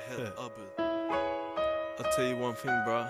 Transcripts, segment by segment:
I'll tell you one thing, bruh.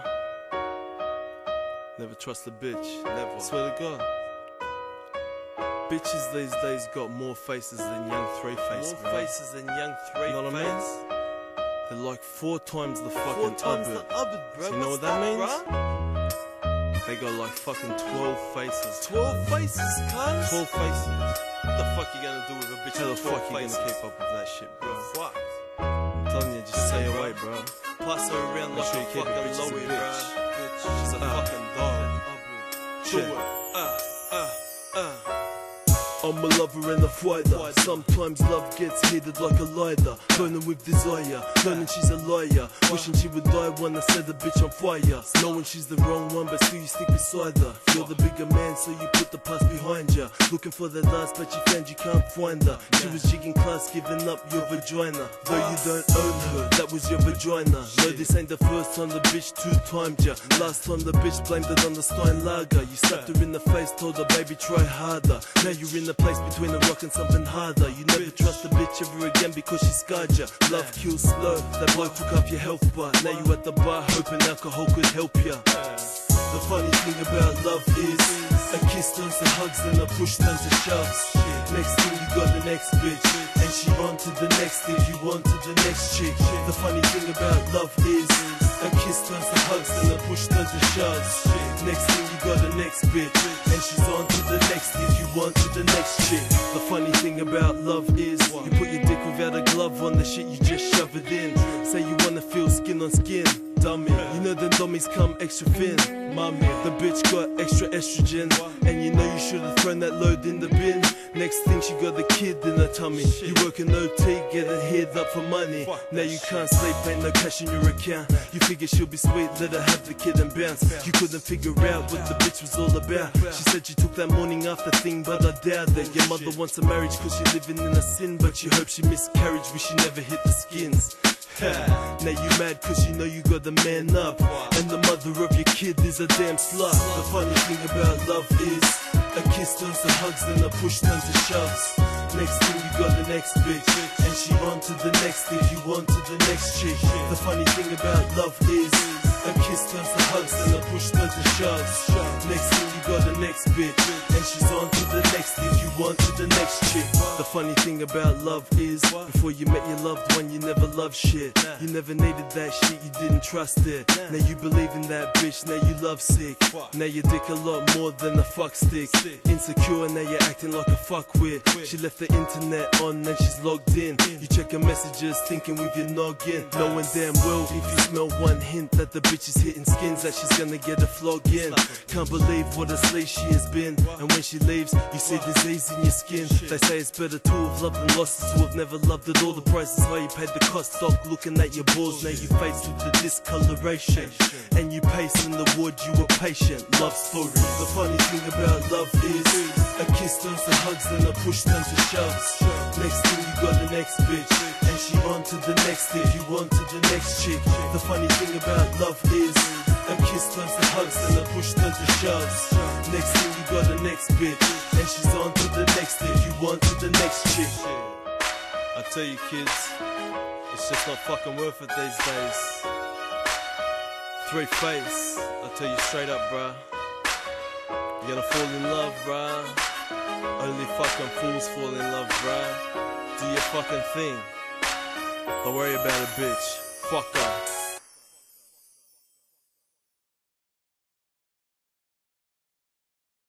Never trust a bitch. Never. Swear to God. Bitches these days got more faces than young Three-Face. More faces than young Three-Face. You know what I mean? They're like 4 times the fucking bro. So you know what that means? Bro? They got like fucking 12 faces. 12 faces, cuz? 12 faces. What the fuck you gonna do with a bitch How the with 12 fuck you faces? gonna keep up with that shit, bro? What? I'm telling you, just stay away, bro. Pass her around like sure a you keep fucking it, bitch, she's a Loey, bitch. bro. She's a fucking dog. Do Shit. it. I'm a lover and a fighter. Sometimes love gets heated like a lighter. Burning with desire, learning she's a liar. Wishing she would die when I set the bitch on fire. Knowing she's the wrong one, but still you stick beside her. You're the bigger man, so you put the past behind ya. Looking for that last, but you found you can't find her. She was jigging class, giving up your vagina. Though you don't own her, that was your vagina. No, this ain't the first time the bitch 2-timed ya. Last time the bitch blamed it on the Stein Lager. You slapped her in the face, told her baby try harder. Now you're in the place between a rock and something harder. You never trust a bitch ever again because she scarred ya. Love kills slow, that bloke took up your health bar. Now you at the bar hoping alcohol could help ya. The funny thing about love is a kiss turns to hugs and a push turns to shoves. Next thing you got the next bitch, and she on to the next if you want to the next chick. The funny thing about love is a kiss turns to hugs and a push turns to shoves. Next thing you got the next bitch, and she's on to the next if you want to the next chick. The funny thing about love is you put your dick without a glove on the shit, you just shove it in. Say you wanna feel skin on skin, dummy. You know them dummies come extra thin, mommy. The bitch got extra estrogen, and you know you should've thrown that load in the bin. Next thing she got the kid in her tummy. You working OT, getting head up for money. Now you can't sleep, ain't no cash in your account. You figure she'll be sweet, let her have the kid and bounce. You couldn't figure out what the bitch was all about. She said she took that morning after thing, but I doubt that. Your mother wants a marriage cause she living in a sin, but you hope she miscarriage, wish she never hit the skins. Now you mad cause you know you got the man up, and the mother of your kid is a damn slut. The funny thing about love is a kiss turns to hugs and a push turns to shoves. Next thing you got the next bitch, and she on to the next if you want to the next chick. The funny thing about love is a kiss turns to hugs and a push turns to shoves. Next thing you got the next bitch, and she's on to the next if you want to the next chick. The funny thing about love is before you met your loved one, you never loved shit. You never needed that shit, you didn't trust it. Now you believe in that bitch, now you love sick. Now you dick a lot more than a fuck stick. Insecure, now you're acting like a fuckwit. She left the internet on and she's logged in. You check her messages thinking with your noggin, knowing damn well if you smell one hint that the bitch is hitting skins that she's gonna get a flog in. Can't believe what a slave she has been, and when she leaves you see disease in your skin. They say it's better to have loved than lost to have never loved at all. The price is high, you paid the cost. Stop looking at your balls, now you faced with the discoloration, and you pace in the ward, you were patient. Love story. The funny thing about love is a kiss turns to hugs and a push turns to shoves. Next thing you got the next bitch, and she on to the next if you want to the next chick. The funny thing about love is a kiss turns to hugs and a push turns to shoves. Next thing you got the next bitch, and she's on to the next if you want to the next chick. I tell you kids, it's just not fucking worth it these days. Three-Face, I tell you straight up, bruh. You're gonna fall in love, bruh. Only fucking fools fall in love, bruh. Do your fucking thing. Don't worry about it, bitch. Fuck her.